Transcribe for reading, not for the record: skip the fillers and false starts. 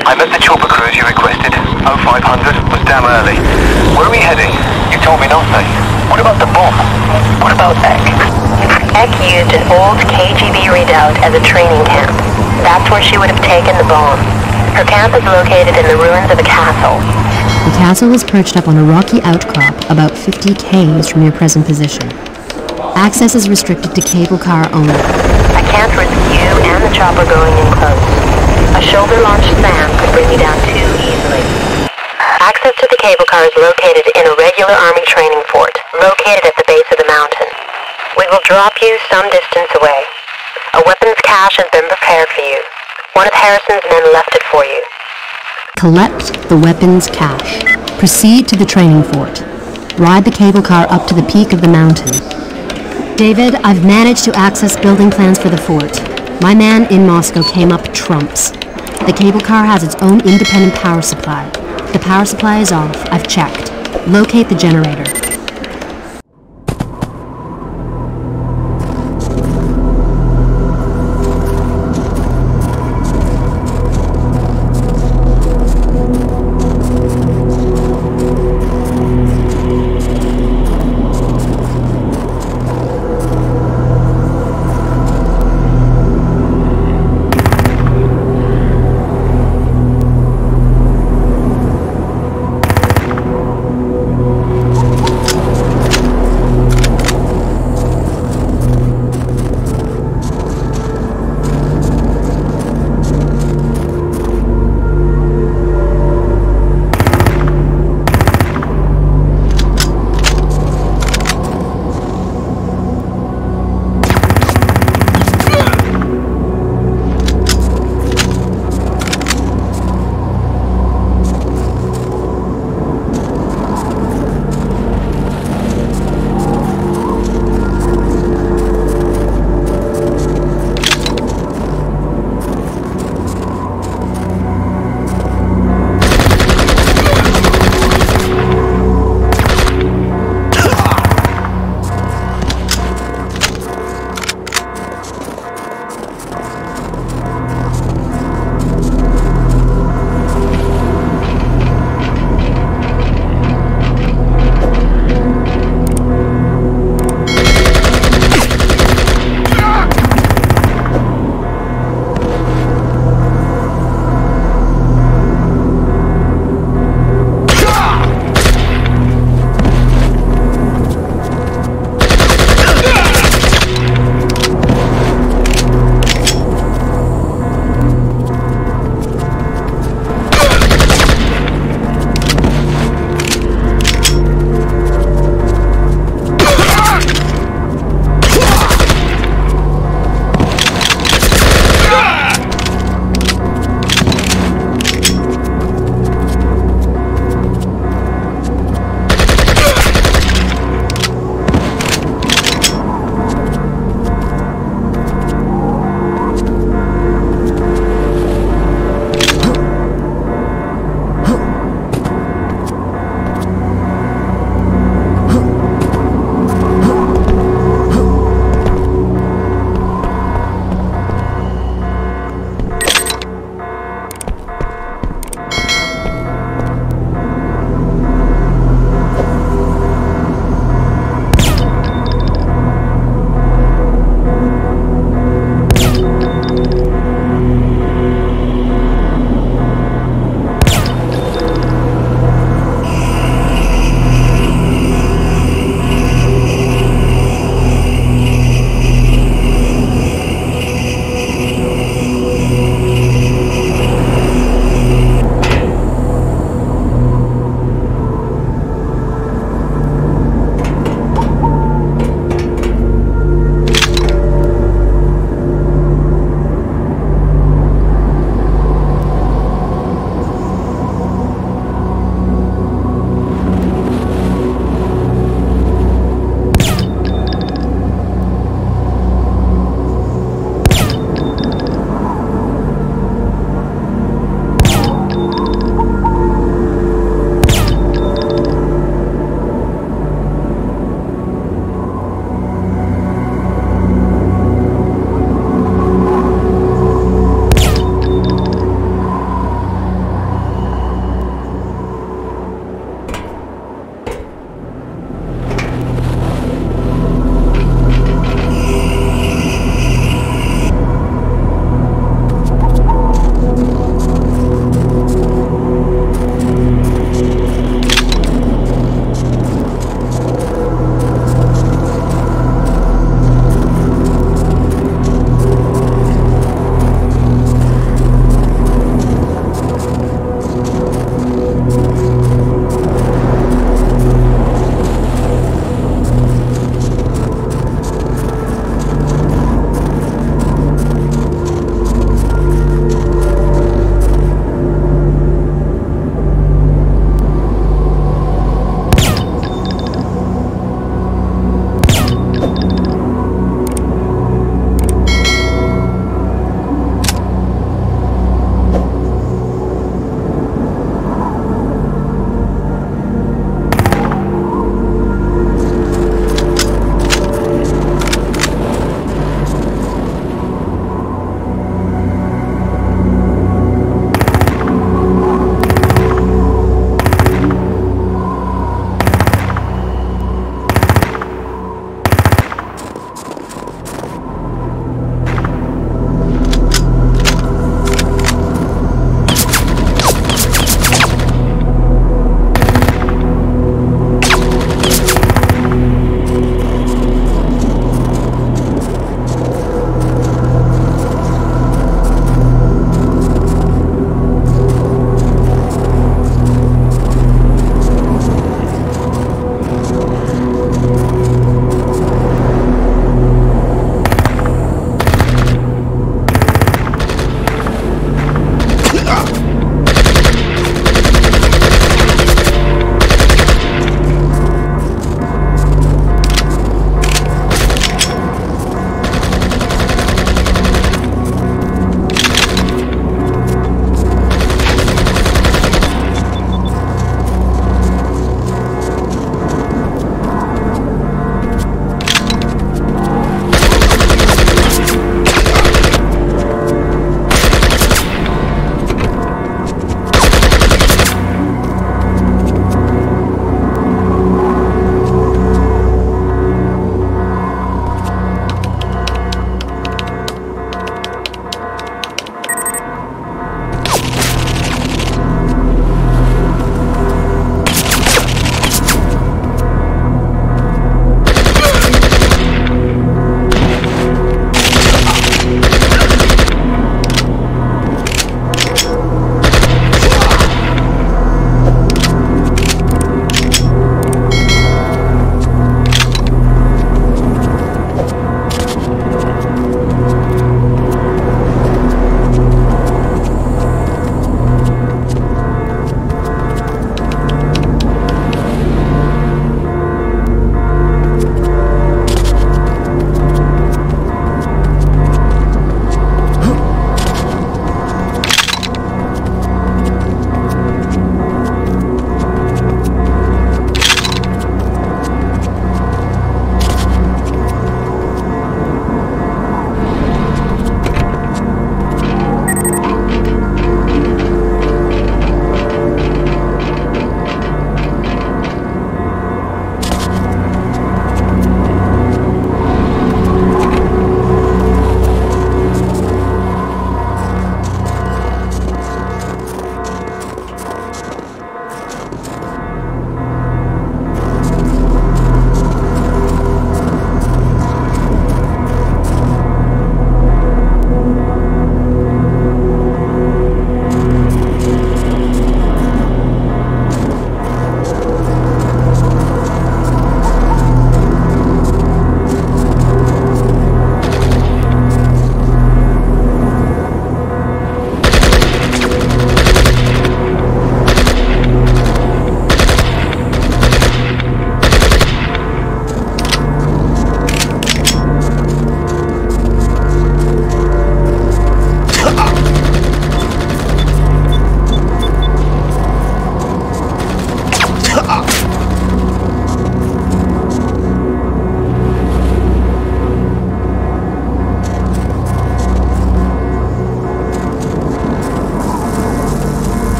I met the chopper cruise you requested. 0500 was damn early. Where are we heading? You told me nothing. What about the bomb? What about Egg? Egg used an old KGB redoubt as a training camp. That's where she would have taken the bomb. Her camp is located in the ruins of a castle. The castle is perched up on a rocky outcrop about 50 k's from your present position. Access is restricted to cable car only. I can't risk you and the chopper going in close. A shoulder-launched SAM could bring you down too easily. Access to the cable car is located in a regular Army training fort, located at the base of the mountain. We will drop you some distance away. A weapons cache has been prepared for you. One of Harrison's men left it for you. Collect the weapons cache. Proceed to the training fort. Ride the cable car up to the peak of the mountain. David, I've managed to access building plans for the fort. My man in Moscow came up trumps. The cable car has its own independent power supply. The power supply is off. I've checked. Locate the generator.